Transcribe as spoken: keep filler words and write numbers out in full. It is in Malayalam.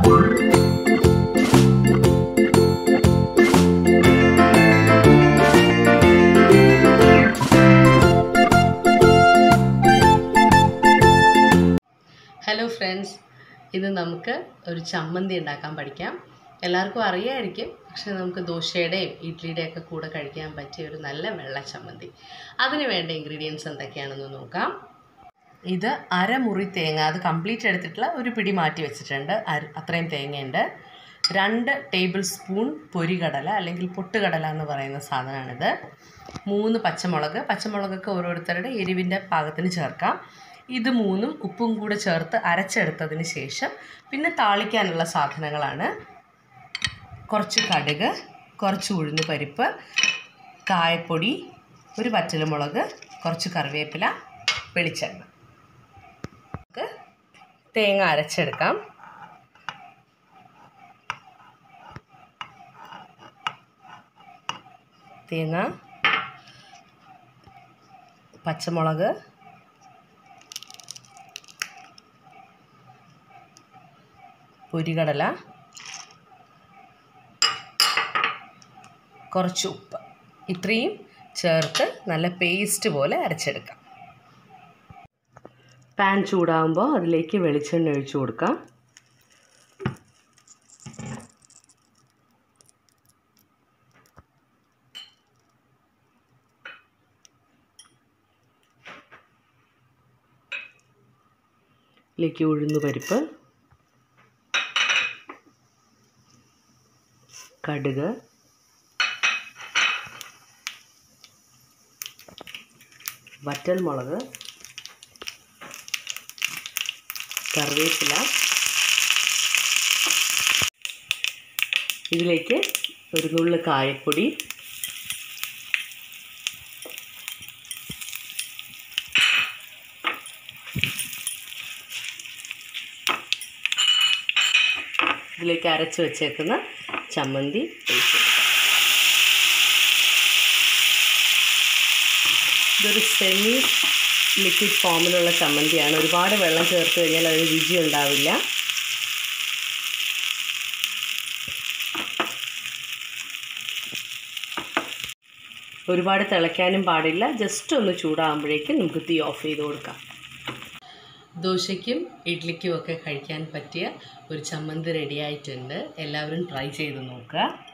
ഹലോ ഫ്രണ്ട്സ്, ഇത് നമുക്ക് ഒരു ചമ്മന്തി ഉണ്ടാക്കാൻ പഠിക്കാം. എല്ലാവർക്കും അറിയാമായിരിക്കും, പക്ഷേ നമുക്ക് ദോശയുടെയും ഇഡ്ലിയുടെയൊക്കെ കൂടെ കഴിക്കാൻ പറ്റിയ ഒരു നല്ല വെള്ള ചമ്മന്തി. അതിന് വേണ്ട ഇൻഗ്രീഡിയൻസ് എന്തൊക്കെയാണെന്ന് നോക്കാം. ഇത് അരമുറി തേങ്ങ, അത് കംപ്ലീറ്റ് എടുത്തിട്ടുള്ള ഒരു പിടി മാറ്റി വെച്ചിട്ടുണ്ട്. അത്രയും തേങ്ങയുണ്ട്. രണ്ട് ടേബിൾ സ്പൂൺ പൊരികടല അല്ലെങ്കിൽ പൊട്ടുകടല എന്ന് പറയുന്ന സാധനമാണിത്. മൂന്ന് പച്ചമുളക്, പച്ചമുളകൊക്കെ ഓരോരുത്തരുടെ എരിവിൻ്റെ പാകത്തിന് ചേർക്കാം. ഇത് മൂന്നും ഉപ്പും കൂടെ ചേർത്ത് അരച്ചെടുത്തതിന് ശേഷം പിന്നെ താളിക്കാനുള്ള സാധനങ്ങളാണ് കുറച്ച് കടുക്, കുറച്ച് ഉഴുന്ന് പരിപ്പ്, കായപ്പൊടി, ഒരു വറ്റൽമുളക്, കുറച്ച് കറിവേപ്പില, വെളിച്ചെണ്ണ. നമുക്ക് തേങ്ങ അരച്ചെടുക്കാം. തേങ്ങ, പച്ചമുളക്, പൊരികടല, കുറച്ച് ഉപ്പ്, ഇത്രയും ചേർത്ത് നല്ല പേസ്റ്റ് പോലെ അരച്ചെടുക്കാം. പാൻ ചൂടാകുമ്പോൾ അതിലേക്ക് വെളിച്ചെണ്ണ ഒഴിച്ചു കൊടുക്കാം. ഇതിലേക്ക് ഉഴുന്ന് പരിപ്പ്, കടുക്, വറ്റൽമുളക്, കറിവേപ്പില, ഇതിലേക്ക് ഒരു നുള്ളു കായപ്പൊടി, ഇതിലേക്ക് അരച്ച് വെച്ചേക്കുന്ന ചമ്മന്തി ഒഴിച്ചു. ഇതൊരു സെമി ലിക്വിഡ് ഫോമിലുള്ള ചമ്മന്തിയാണ്. ഒരുപാട് വെള്ളം ചേർത്ത് കഴിഞ്ഞാൽ അതിന് രുചി ഉണ്ടാവില്ല. ഒരുപാട് തിളയ്ക്കാനും പാടില്ല. ജസ്റ്റ് ഒന്ന് ചൂടാകുമ്പോഴേക്കും നമുക്ക് തീ ഓഫ് ചെയ്ത് കൊടുക്കാം. ദോശയ്ക്കും ഇഡ്ലിക്കും ഒക്കെ കഴിക്കാൻ പറ്റിയ ഒരു ചമ്മന്തി റെഡി ആയിട്ടുണ്ട്. എല്ലാവരും ട്രൈ ചെയ്ത് നോക്കുക.